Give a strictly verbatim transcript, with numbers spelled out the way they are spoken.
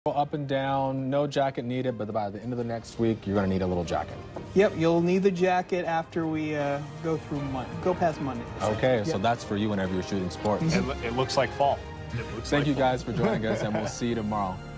Up and down, no jacket needed, but by the end of the next week, you're going to need a little jacket. Yep, you'll need the jacket after we uh, go through Monday, go past Monday. Okay, yep. so that's for you whenever you're shooting sports. It, it looks like fall. It looks Thank like you fall. guys for joining us, and we'll see you tomorrow.